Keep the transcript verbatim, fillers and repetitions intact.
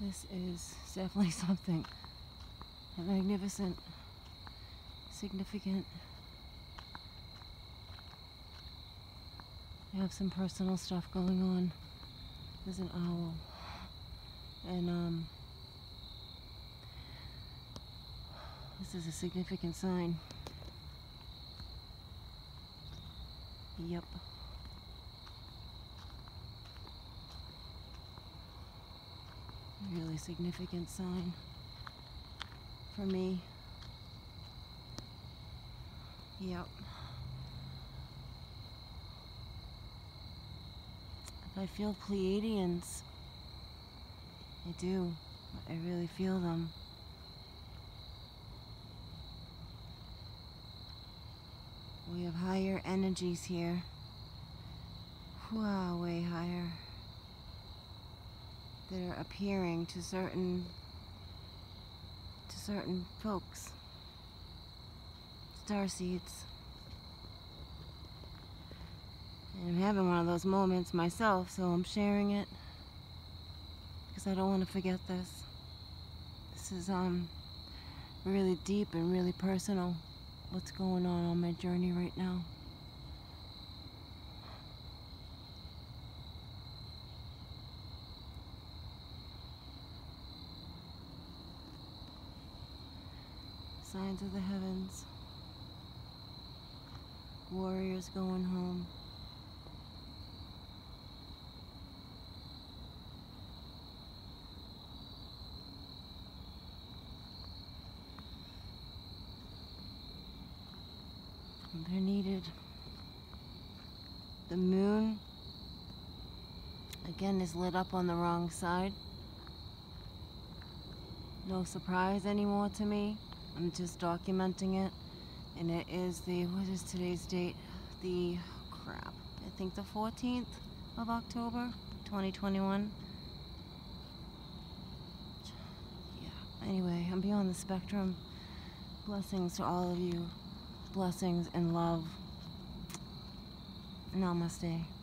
This is definitely something magnificent, significant. I have some personal stuff going on. There's an owl. And um, this is a significant sign. Yep. Really significant sign for me. Yep. I feel Pleiadians. I do. I really feel them. We have higher energies here. Wow, way higher. That are appearing to certain to certain folks. Starseeds. And I'm having one of those moments myself, so I'm sharing it because I don't want to forget this. This is um really deep and really personal. What's going on on my journey right now? Signs of the heavens. Warriors going home. They're needed. The moon, again, is lit up on the wrong side. No surprise anymore to me. I'm just documenting it. And it is the, what is today's date? The, crap, I think the fourteenth of October, twenty twenty-one. Yeah, anyway, I'm beyond the spectrum. Blessings to all of you. Blessings and love. Namaste.